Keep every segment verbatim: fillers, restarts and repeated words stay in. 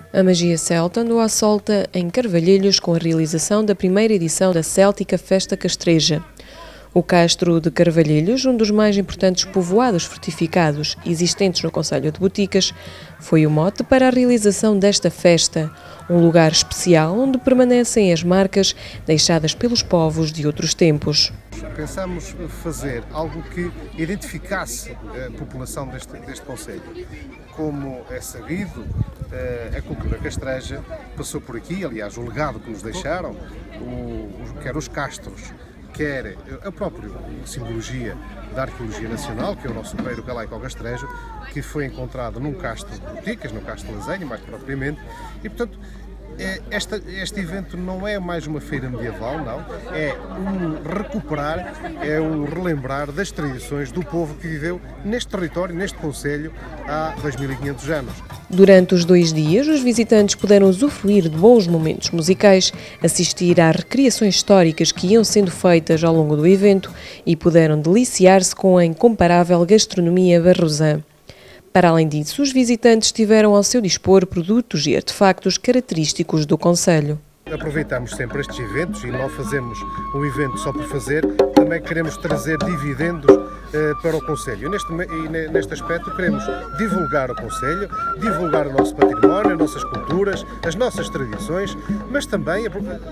A magia celta andou à solta em Carvalhelhos com a realização da primeira edição da Céltica Festa Castreja. O castro de Carvalhelhos, um dos mais importantes povoados fortificados existentes no concelho de Boticas, foi o mote para a realização desta festa, um lugar especial onde permanecem as marcas deixadas pelos povos de outros tempos. Pensámos fazer algo que identificasse a população deste, deste concelho. Como é sabido, a cultura castreja passou por aqui, aliás, o legado que nos deixaram, o, quer os castros, quer a própria simbologia da arqueologia nacional, que é o nosso beiro galaico-castrejo, que foi encontrado num castro de Boticas, no castro de Lasanha, mais propriamente, e portanto Este, este evento não é mais uma feira medieval, não, é um recuperar, é um relembrar das tradições do povo que viveu neste território, neste concelho, há dois mil e quinhentos anos. Durante os dois dias, os visitantes puderam usufruir de bons momentos musicais, assistir às recriações históricas que iam sendo feitas ao longo do evento e puderam deliciar-se com a incomparável gastronomia barrosã. Para além disso, os visitantes tiveram ao seu dispor produtos e artefactos característicos do concelho. Aproveitamos sempre estes eventos e não fazemos um evento só por fazer, também queremos trazer dividendos eh, para o concelho. Neste, e neste aspecto queremos divulgar o concelho, divulgar o nosso património, as nossas culturas, as nossas tradições, mas também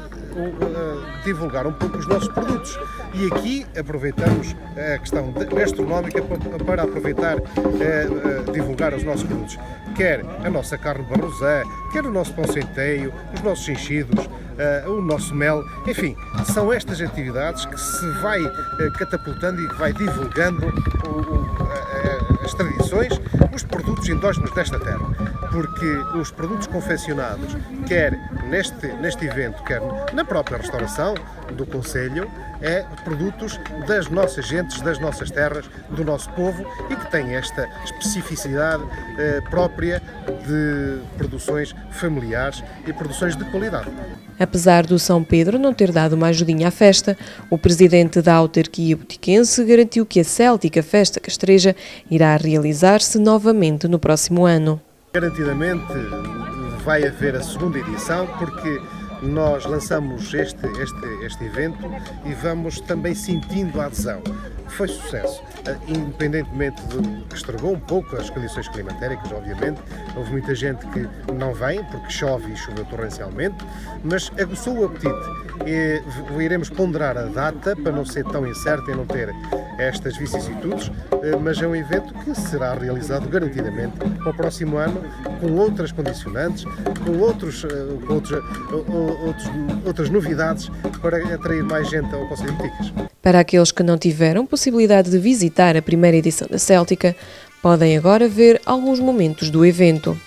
divulgar um pouco os nossos produtos. E aqui aproveitamos a questão gastronómica para aproveitar, eh, divulgar os nossos produtos. Quer a nossa carne barrosã, quer o nosso pão centeio, os nossos enchidos, uh, o nosso mel, enfim, são estas atividades que se vai uh, catapultando e que vai divulgando o, o, uh, as tradições, os produtos endógenos desta terra, porque os produtos confeccionados, quer neste, neste evento, quer na própria restauração do concelho, é produtos das nossas gentes, das nossas terras, do nosso povo e que tem esta especificidade eh, própria de produções familiares e produções de qualidade. Apesar do São Pedro não ter dado uma ajudinha à festa, o presidente da autarquia botiquense garantiu que a Céltica Festa Castreja irá realizar-se novamente no próximo ano. Garantidamente vai haver a segunda edição, porque nós lançamos este, este, este evento e vamos também sentindo a adesão. Foi sucesso, independentemente de que estragou um pouco as condições climatéricas, obviamente. Houve muita gente que não vem porque chove e choveu torrencialmente, mas aguçou o apetite. E iremos ponderar a data para não ser tão incerta e não ter estas vicissitudes, mas é um evento que será realizado garantidamente para o próximo ano, com outras condicionantes, com, outros, com outros, outros, outras novidades para atrair mais gente ao concelho de Boticas. Para aqueles que não tiveram possibilidade de visitar a primeira edição da Céltica, podem agora ver alguns momentos do evento.